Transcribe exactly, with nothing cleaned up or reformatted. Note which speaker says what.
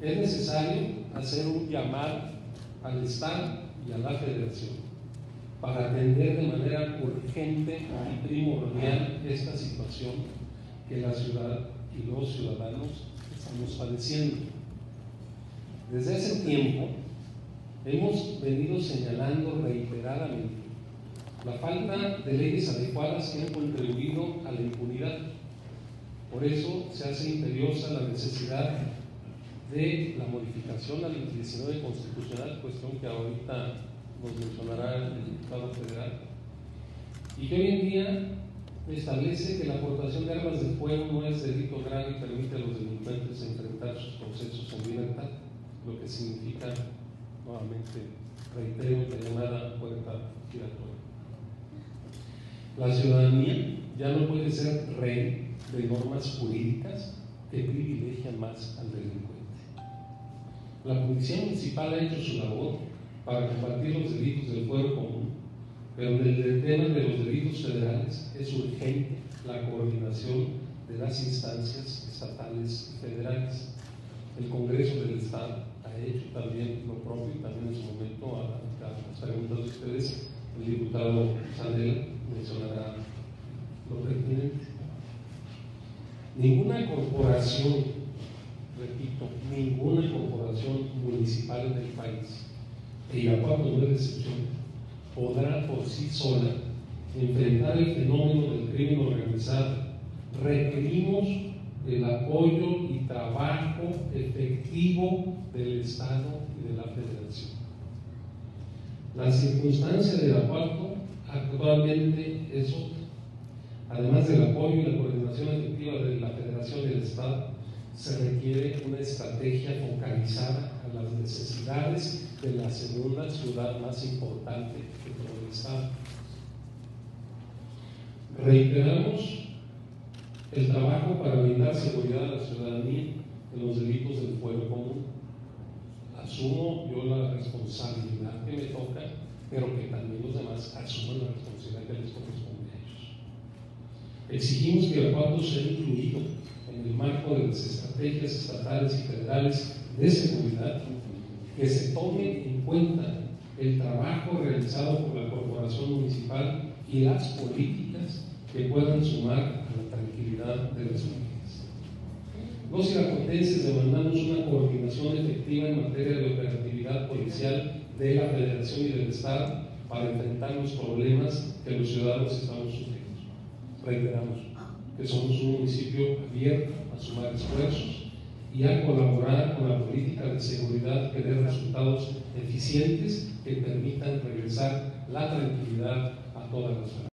Speaker 1: es necesario hacer un llamado al Estado y a la Federación para atender de manera urgente y primordial esta situación que la ciudad y los ciudadanos estamos padeciendo. Desde ese tiempo hemos venido señalando reiteradamente la falta de leyes adecuadas que han contribuido a la impunidad. Por eso se hace imperiosa la necesidad de la modificación al diecinueve constitucional, cuestión que ahorita nos mencionará el diputado federal, y que hoy en día establece que la aportación de armas de fuego no es delito grave y permite a los delincuentes enfrentar sus procesos en libertad, lo que significa, nuevamente reitero, la llamada puerta giratoria. La ciudadanía ya no puede ser rey de normas jurídicas que privilegian más al delincuente. La Policía Municipal ha hecho su labor para combatir los delitos del fuero común, pero en el tema de los delitos federales es urgente la coordinación de las instancias estatales y federales. El Congreso del Estado ha hecho también lo propio, y también en su momento a, a las preguntas de ustedes, el diputado Sandela mencionará lo pertinente. Ninguna corporación, repito, ninguna corporación municipal en el país, e Irapuato no es excepción, podrá por sí sola enfrentar el fenómeno del crimen organizado. Requerimos el apoyo y trabajo efectivo del Estado y de la Federación. La circunstancia de Irapuato actualmente es otra. Además del apoyo y la coordinación efectiva de la Federación y del Estado, se requiere una estrategia focalizada a las necesidades de la segunda ciudad más importante de todo el Estado. Reiteramos el trabajo para brindar seguridad a la ciudadanía en los delitos del fuero común. Asumo yo la responsabilidad que me toca, pero que también los demás asuman la responsabilidad que les corresponde a ellos. Exigimos que Irapuato sea incluido en el marco de las estrategias estatales y federales de seguridad, que se tome en cuenta el trabajo realizado por la Corporación Municipal y las políticas que puedan sumar a la tranquilidad de las familias. Los irapuatenses demandamos una coordinación efectiva en materia de operatividad policial de la Federación y del Estado para enfrentar los problemas que los ciudadanos estamos sufriendo. Reiteramos que somos un municipio abierto a sumar esfuerzos y a colaborar con la política de seguridad que dé resultados eficientes que permitan regresar la tranquilidad a todas las familias.